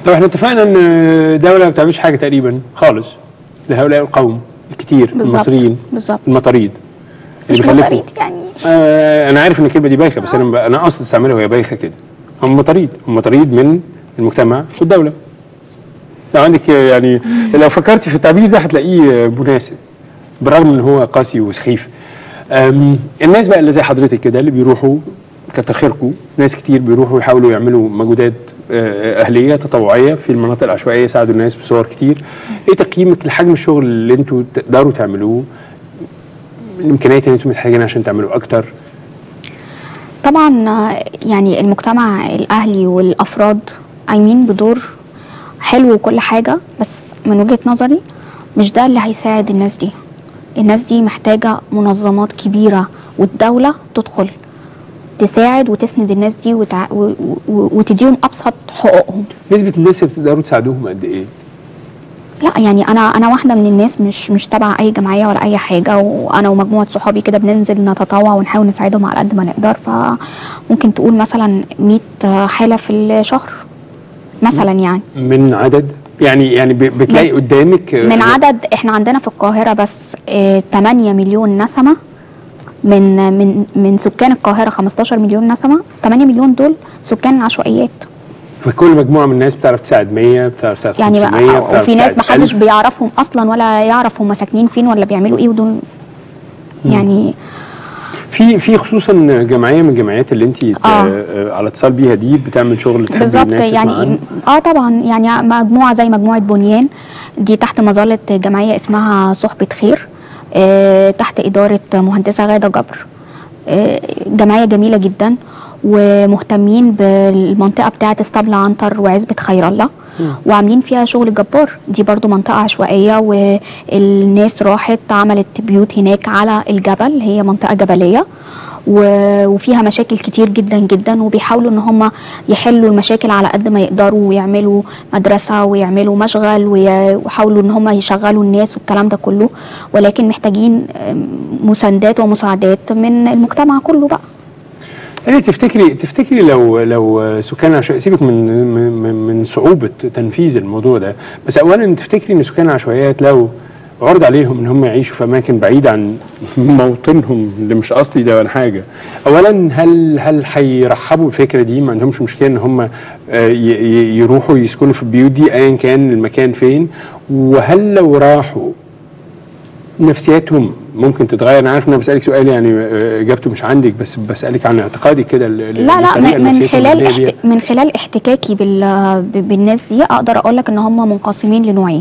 طب احنا اتفقنا ان الدوله ما بتعملش حاجه تقريبا خالص لهؤلاء القوم الكتير المصريين المطاريد اللي بيخلفوا يعني. انا عارف ان الكلمه دي بايخه، بس انا قصدي استعملها وهي بايخه كده. هم مطاريد من المجتمع والدوله. لو عندك يعني لو فكرتي في التعبير ده هتلاقيه مناسب بالرغم ان هو قاسي وسخيف. الناس بقى اللي زي حضرتك كده اللي بيروحوا، كتر خيركم، ناس كتير بيروحوا يحاولوا يعملوا مجهودات اهليه تطوعيه في المناطق العشوائيه، يساعدوا الناس بصور كتير. ايه تقييمك لحجم الشغل اللي انتوا تقدروا تعملوه؟ الامكانيات اللي انتم محتاجينها عشان تعملوا اكتر؟ طبعا يعني المجتمع الاهلي والافراد قايمين بدور حلو وكل حاجه، بس من وجهه نظري مش ده اللي هيساعد الناس دي. الناس دي محتاجه منظمات كبيره والدوله تدخل تساعد وتسند الناس دي وتديهم ابسط حقوقهم. نسبه الناس اللي تقدروا تساعدوهم قد ايه؟ لا يعني انا واحده من الناس مش تبع اي جمعيه ولا اي حاجه، وانا ومجموعه صحابي كده بننزل نتطوع ونحاول نساعدهم على قد ما نقدر. فممكن تقول مثلا 100 حاله في الشهر مثلا. يعني من عدد يعني بتلاقي قدامك من عدد. احنا عندنا في القاهره بس 8 مليون نسمه من سكان القاهره. 15 مليون نسمه، 8 مليون دول سكان العشوائيات. فكل مجموعه من الناس بتعرف تساعد 100، بتعرف تساعد 500، يعني بتعرف وفي ناس ما حدش بيعرفهم اصلا ولا يعرف هم ساكنين فين ولا بيعملوا ايه، ودول يعني في خصوصا جمعيه من الجمعيات اللي انت على اتصال بيها دي بتعمل شغل تحب الناس يعني طبعا. يعني مجموعه زي مجموعه بنيان دي تحت مظله جمعيه اسمها صحبه خير، تحت اداره مهندسه غاده جبر. جمعيه جميله جدا ومهتمين بالمنطقه بتاعه اسطبل عنتر وعزبه خير الله، وعاملين فيها شغل جبار. دي برضو منطقه عشوائيه والناس راحت عملت بيوت هناك على الجبل، هي منطقه جبليه وفيها مشاكل كتير جدا جدا، وبيحاولوا ان هم يحلوا المشاكل على قد ما يقدروا، ويعملوا مدرسه ويعملوا مشغل ويحاولوا ان هم يشغلوا الناس والكلام ده كله، ولكن محتاجين مساندات ومساعدات من المجتمع كله بقى. يعني تفتكري لو سكان العشوائيات، سيبك من صعوبه تنفيذ الموضوع ده، بس اولا تفتكري ان سكان العشوائيات لو عرض عليهم ان هم يعيشوا في اماكن بعيده عن موطنهم اللي مش اصلي ده ولا حاجه، اولا هل هيرحبوا بالفكره دي؟ ما عندهمش مشكله ان هم يروحوا يسكنوا في البيوت دي ايا كان المكان فين؟ وهل لو راحوا نفسياتهم ممكن تتغير؟ انا عارف ان انا بسالك سؤال يعني اجابته مش عندك، بس بسالك عن اعتقادك كده. لا من خلال احتكاكي بالناس دي اقدر اقول لك ان هم منقسمين لنوعين.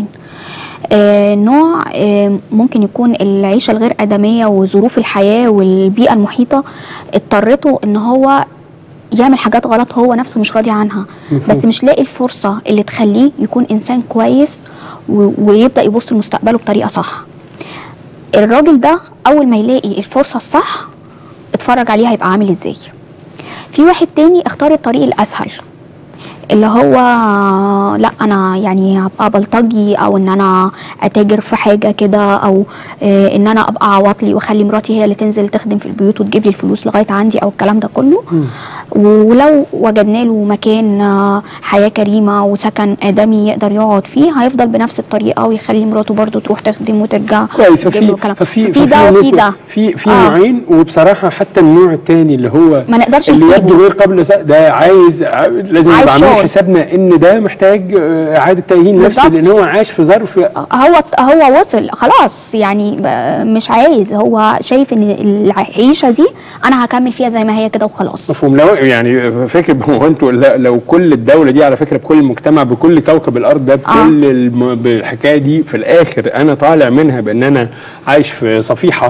نوع ممكن يكون العيشه الغير ادميه وظروف الحياه والبيئه المحيطه اضطرته ان هو يعمل حاجات غلط هو نفسه مش راضي عنها، بس مش لاقي الفرصه اللي تخليه يكون انسان كويس ويبدا يبص لمستقبله بطريقه صح. الراجل ده اول ما يلاقي الفرصه الصح اتفرج عليه هيبقى عامل ازاي. في واحد تاني اختار الطريق الاسهل اللي هو لا انا يعني هبقى بلطجي، او ان انا اتاجر في حاجه كده، او ان انا ابقى عواطلي واخلي مراتي هي اللي تنزل تخدم في البيوت وتجيب لي الفلوس لغايه عندي او الكلام ده كله. ولو وجدنا له مكان حياه كريمه وسكن ادمي يقدر يقعد فيه، هيفضل بنفس الطريقه ويخلي مراته برضو تروح تخدم وترجع. كويس. ففي ده وفي ده، في نوعين. وبصراحه حتى النوع الثاني اللي هو ما نقدرش اللي يبدو غير قابل ده لازم يبقى عامل حسابنا ان ده محتاج اعاده تاهيل نفسي، لان هو عاش في ظرف هو وصل خلاص يعني مش عايز، هو شايف ان العيشه دي انا هكمل فيها زي ما هي كده وخلاص. مفهوم. لو يعني فاكر هو انتوا لو كل الدوله دي على فكره بكل المجتمع بكل كوكب الارض ده بكل الحكايه دي في الاخر انا طالع منها بان انا عايش في صفيحه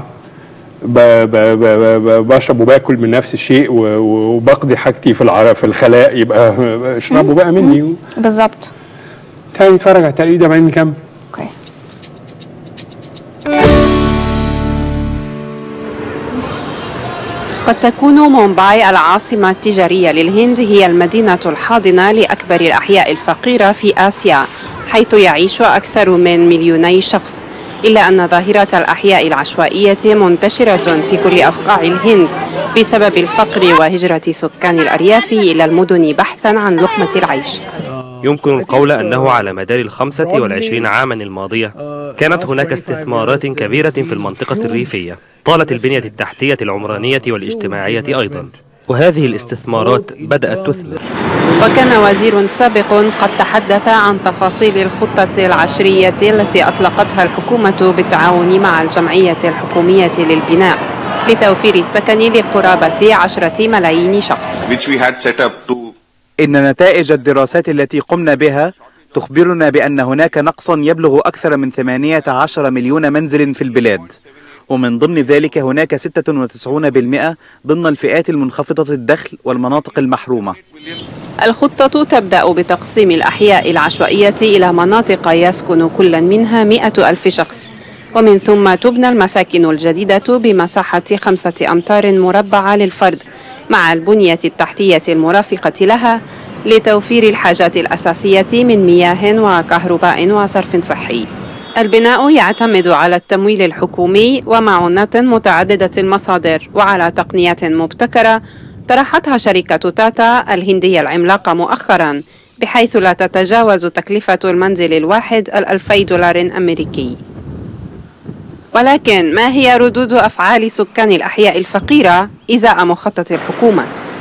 بشرب وباكل من نفس الشيء وبقضي حاجتي في الخلاء، يبقى اشربوا بقى مني. بالظبط. تعالي نتفرج على التقليد ده بعدين نكمل. اوكي. قد تكون مومباي العاصمة التجارية للهند هي المدينة الحاضنة لأكبر الأحياء الفقيرة في آسيا، حيث يعيش أكثر من 2,000,000 شخص، إلا أن ظاهرة الأحياء العشوائية منتشرة في كل أصقاع الهند بسبب الفقر وهجرة سكان الأرياف إلى المدن بحثا عن لقمة العيش. يمكن القول أنه على مدار 25 عاما الماضية كانت هناك استثمارات كبيرة في المنطقة الريفية طالت البنية التحتية العمرانية والاجتماعية أيضا، وهذه الاستثمارات بدأت تثمر. وكان وزير سابق قد تحدث عن تفاصيل الخطة العشرية التي أطلقتها الحكومة بالتعاون مع الجمعية الحكومية للبناء لتوفير السكن لقرابة 10 ملايين شخص. إن نتائج الدراسات التي قمنا بها تخبرنا بأن هناك نقصا يبلغ أكثر من 18 مليون منزل في البلاد، ومن ضمن ذلك هناك 96% ضمن الفئات المنخفضة الدخل والمناطق المحرومة. الخطة تبدأ بتقسيم الأحياء العشوائية إلى مناطق يسكن كل منها 100,000 شخص، ومن ثم تبنى المساكن الجديدة بمساحة 5 أمتار مربعة للفرد مع البنية التحتية المرافقة لها لتوفير الحاجات الأساسية من مياه وكهرباء وصرف صحي. البناء يعتمد على التمويل الحكومي ومعونات متعددة المصادر وعلى تقنيات مبتكرة طرحتها شركة تاتا الهندية العملاقة مؤخرا، بحيث لا تتجاوز تكلفة المنزل الواحد 2000 دولار أمريكي. ولكن ما هي ردود أفعال سكان الأحياء الفقيرة إزاء مخطط الحكومة؟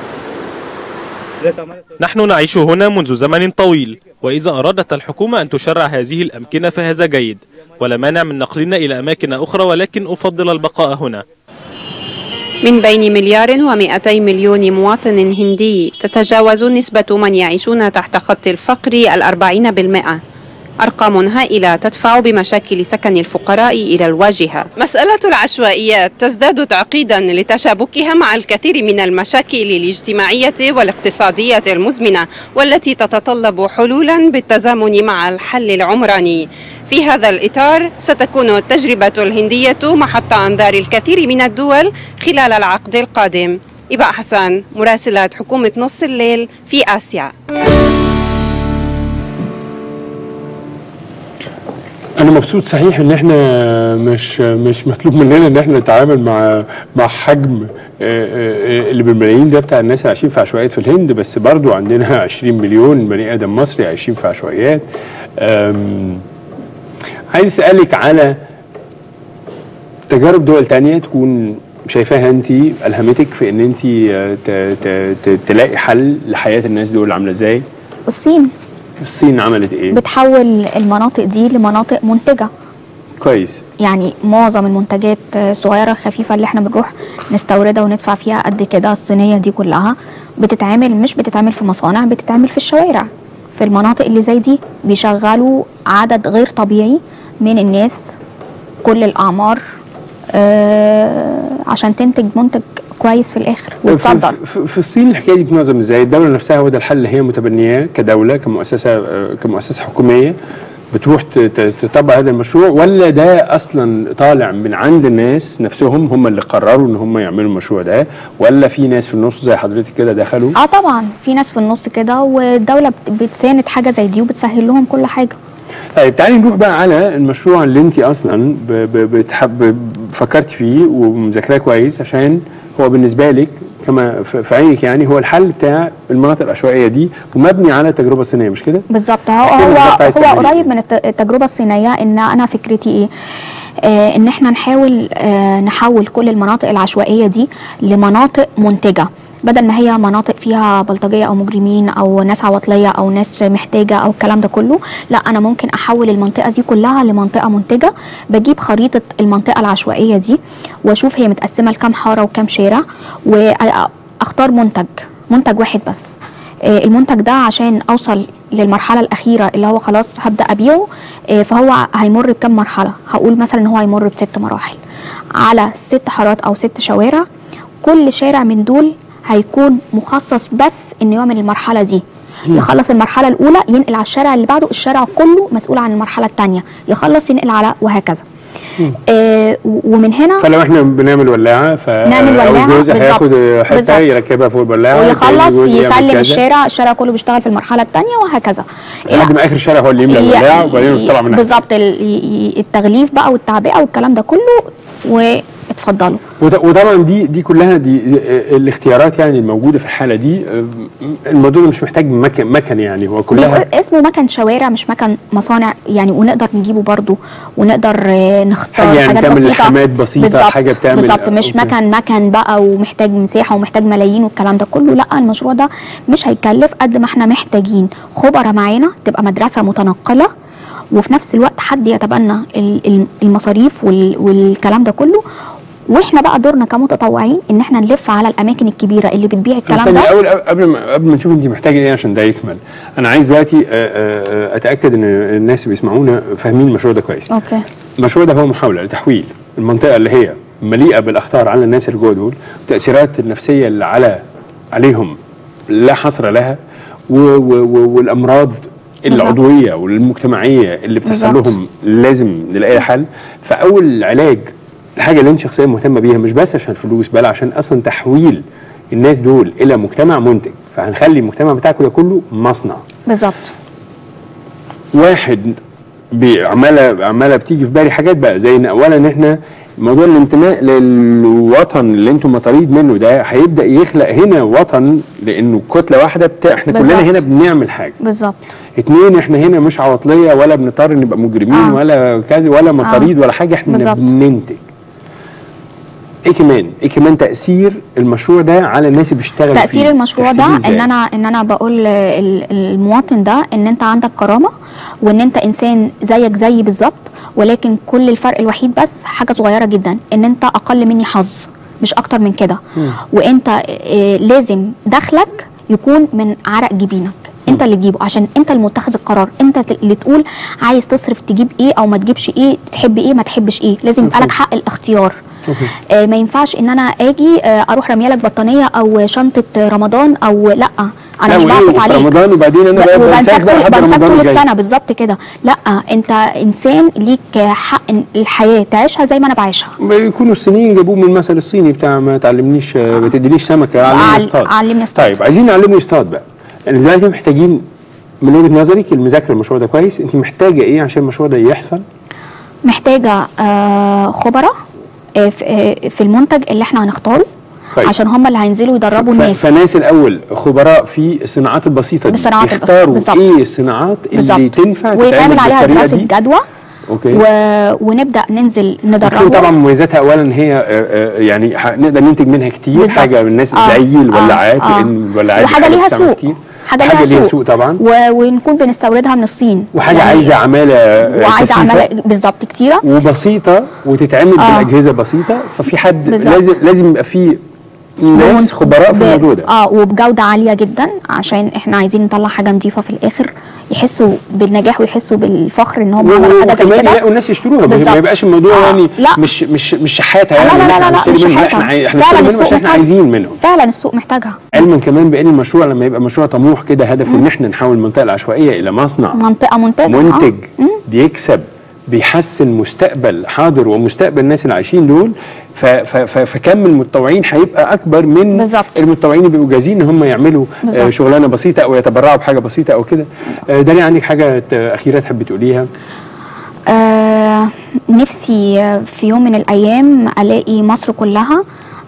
نحن نعيش هنا منذ زمن طويل، وإذا أرادت الحكومة أن تشرع هذه الأمكنة فهذا جيد، ولا مانع من نقلنا إلى أماكن أخرى، ولكن أفضل البقاء هنا. من بين 1,200 مليون مواطن هندي تتجاوز نسبة من يعيشون تحت خط الفقر 40%. أرقام هائلة تدفع بمشاكل سكن الفقراء إلى الواجهة. مسألة العشوائيات تزداد تعقيدا لتشابكها مع الكثير من المشاكل الاجتماعية والاقتصادية المزمنة، والتي تتطلب حلولا بالتزامن مع الحل العمراني. في هذا الإطار ستكون التجربة الهندية محط أنظار الكثير من الدول خلال العقد القادم. إباء حسن، مراسلة حكومة نص الليل في آسيا. أنا مبسوط صحيح إن إحنا مش مطلوب مننا إن إحنا نتعامل مع حجم اللي بالملايين ده بتاع الناس اللي عايشين في عشوائيات في الهند، بس برضو عندنا 20 مليون بني آدم مصري عايشين في عشوائيات. عايز أسألك على تجارب دول تانية تكون شايفاها أنت ألهمتك في إن أنت تلاقي حل لحياة الناس دول عاملة إزاي؟ الصين عملت ايه؟ بتحول المناطق دي لمناطق منتجة. كويس. يعني معظم المنتجات صغيرة خفيفة اللي احنا بنروح نستوردها وندفع فيها قد كده الصينية دي كلها مش بتتعمل في مصانع، بتتعمل في الشوارع. في المناطق اللي زي دي بيشغلوا عدد غير طبيعي من الناس كل الأعمار عشان تنتج منتج كويس في الاخر وتصدر. في الصين الحكايه دي بتنظم ازاي؟ الدوله نفسها هو ده الحل اللي هي متبنياه كدوله كمؤسسه حكوميه بتروح تطبق هذا المشروع، ولا ده اصلا طالع من عند الناس نفسهم هم اللي قرروا ان هم يعملوا المشروع ده، ولا في ناس في النص زي حضرتك كده دخلوا؟ طبعا في ناس في النص كده، والدوله بتساند حاجه زي دي وبتسهل لهم كل حاجه. طيب تعالي نروح بقى على المشروع اللي انت اصلا فكرتي فيه ومذاكراه كويس، عشان هو بالنسبه لك كما في عينك يعني هو الحل بتاع المناطق العشوائيه دي، ومبني على التجربه الصينيه، مش كده؟ بالظبط. هو قريب من التجربه الصينيه. ان انا فكرتي ايه؟ ان احنا نحول كل المناطق العشوائيه دي لمناطق منتجه، بدل ما هي مناطق فيها بلطجيه او مجرمين او ناس عواطليه او ناس محتاجه او الكلام ده كله. لا، انا ممكن احول المنطقه دي كلها لمنطقه منتجه. بجيب خريطه المنطقه العشوائيه دي واشوف هي متقسمه لكام حاره وكام شارع، واختار منتج واحد بس. المنتج ده عشان اوصل للمرحله الاخيره اللي هو خلاص هبدا ابيعه، فهو هيمر بكام مرحله؟ هقول مثلا ان هو هيمر ب6 مراحل على 6 حارات او 6 شوارع. كل شارع من دول هيكون مخصص بس انه يعمل المرحله دي. يخلص المرحله الاولى ينقل على الشارع اللي بعده، الشارع كله مسؤول عن المرحله الثانيه، يخلص ينقل على وهكذا. ومن هنا فلو احنا بنعمل ولاعه نعمل جوز هياخد حته يركبها فوق الولاعه ويخلص يسلم الشارع كله بيشتغل في المرحله الثانيه وهكذا لحد ما اخر الشارع هو اللي يملى الولاعه وبعدين يطلع منها. بالظبط. التغليف بقى والتعبئه والكلام ده كله، واتفضل اتفضلوا. وطبعا دي كلها دي الاختيارات يعني الموجوده في الحاله دي. الموضوع مش محتاج مكن يعني، هو كلها اسمه مكن شوارع مش مكن مصانع يعني، ونقدر نجيبه برضو ونقدر نختار يعني حاجات تعمل بسيطه، لحامات بسيطه، حاجه بتعمل بالظبط، مش مكن بقى ومحتاج مساحه ومحتاج ملايين والكلام ده كله. لا، المشروع ده مش هيكلف قد ما احنا محتاجين خبراء معانا، تبقى مدرسه متنقله، وفي نفس الوقت حد يتبنى المصاريف والكلام ده كله. واحنا بقى دورنا كمتطوعين ان احنا نلف على الاماكن الكبيره اللي بتبيع الكلام ده. الاول قبل ما نشوف انت محتاجه ايه عشان ده يكمل، انا عايز دلوقتي اتاكد ان الناس اللي بيسمعونا فاهمين المشروع ده كويس. اوكي. المشروع ده هو محاوله لتحويل المنطقه اللي هي مليئه بالاخطار على الناس اللي جوه دول، التاثيرات النفسيه اللي عليهم لا حصر لها، والامراض العضويه والمجتمعيه اللي بتحصل لهم لازم نلاقي حل. فاول علاج، الحاجه اللي انت شخصيا مهتمه بيها مش بس عشان فلوس، بل عشان اصلا تحويل الناس دول الى مجتمع منتج. فهنخلي المجتمع بتاعكم ده كله مصنع. بالظبط. واحد عماله بتيجي في بالي حاجات بقى، زي ان اولا ان احنا موضوع الانتماء للوطن اللي انتم مطاريد منه ده هيبدا يخلق هنا وطن، لانه كتله واحده احنا كلنا هنا بنعمل حاجه. بالظبط. 2 احنا هنا مش عواطليه ولا بنضطر نبقى مجرمين ولا كذا ولا مطاريد ولا حاجه، احنا بننتج. ايه كمان تاثير المشروع ده على الناس اللي بتشتغل فيه؟ تاثير المشروع ده ان انا بقول المواطن ده ان انت عندك كرامه، وان انت انسان زيك زيي بالظبط، ولكن كل الفرق الوحيد بس حاجه صغيره جدا، ان انت اقل مني حظ مش اكتر من كده. وانت لازم دخلك يكون من عرق جبينك، انت اللي تجيبه، عشان انت اللي متخذ القرار، انت اللي تقول عايز تصرف تجيب ايه او ما تجيبش ايه، تحب ايه ما تحبش ايه. لازم يبقى لك حق الاختيار. ما ينفعش ان انا اجي اروح رميالك بطانيه او شنطه رمضان، او لا انا مش بعطف عليك رمضان وبعدين انا بنساك طول السنه بالظبط كده. لا، انت انسان ليك حق الحياه تعيشها زي ما انا بعيشها. بيكونوا الصينيين جابوه من المثل الصيني بتاع ما تعلمنيش ما تدينيش سمكه علمني اصطاد. طيب عايزين نعلمه يصطاد بقى. يعني دلوقتي محتاجين من وجهه نظرك المذاكره المشروع ده كويس، انت محتاجه ايه عشان المشروع ده يحصل؟ محتاجه خبراء في المنتج اللي احنا هنختاره كويس، عشان هم اللي هينزلوا يدربوا الناس. فناس الاول خبراء في الصناعات البسيطه دي يختاروا ايه الصناعات اللي تنفع ويتعمل عليها دراسه جدوى. اوكي. ونبدا ننزل ندربها. طبعا مميزاتها اولا ان هي يعني نقدر ننتج منها كتير بالزبط. حاجه من الناس زي الولاعات، لان الولاعات وحاجه ليها سوق كتير. حاجه ليها سوق طبعا، ونكون بنستوردها من الصين، وحاجه يعني عايزه عماله بالظبط كتيره وبسيطه وتتعمل بالاجهزه بسيطه. ففي حد لازم يبقى في ناس خبراء في الموضوع ده وبجوده عاليه جدا، عشان احنا عايزين نطلع حاجه نظيفه في الاخر، يحسوا بالنجاح ويحسوا بالفخر ان هم عملوا حاجه زي كده، والناس يشتروها. ما يبقاش الموضوع يعني مش شحاته يعني. لا مش شحاته، احنا نشتري منهم عشان احنا عايزين منهم. فعلا السوق محتاجها. علما كمان بان المشروع لما يبقى مشروع طموح كده، هدفه ان احنا نحول المنطقه العشوائيه الى مصنع، منطقه منتج بيكسب، بيحسن مستقبل حاضر ومستقبل الناس اللي عايشين دول. فكم المتطوعين هيبقى اكبر من بالزبط. المتطوعين اللي بيبقوا جاهزين ان هم يعملوا شغلانه بسيطه او يتبرعوا بحاجه بسيطه او كده. داليا عندك حاجه اخيره تحبي تقوليها؟ نفسي في يوم من الايام الاقي مصر كلها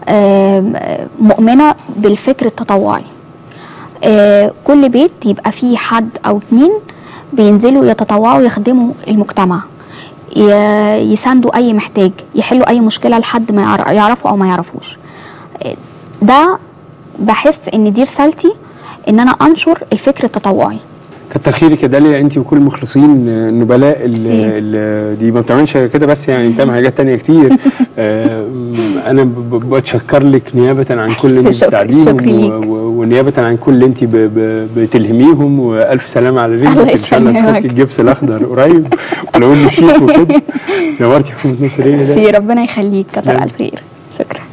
مؤمنه بالفكر التطوعي. كل بيت يبقى فيه حد او 2 بينزلوا يتطوعوا يخدموا المجتمع، يساندوا اي محتاج، يحلوا اي مشكله لحد ما يعرفوا او ما يعرفوش. ده بحس ان دي رسالتي، ان انا انشر الفكر التطوعي. كتر خيرك يا داليا، انت وكل المخلصين النبلاء دي ما بتعملش كده بس، يعني بتعمل حاجات تانية كتير. انا بتشكر لك نيابه عن كل اللي انت بتساعديهم، ونيابه عن كل اللي انت بتلهميهم. والف سلامه على رجلك، ان شاء الله تفك الجبس الاخضر قريب ولو انه شيك وكده. نورتي حكومه نصر. ربنا يخليك، كتر الف خير. شكرا.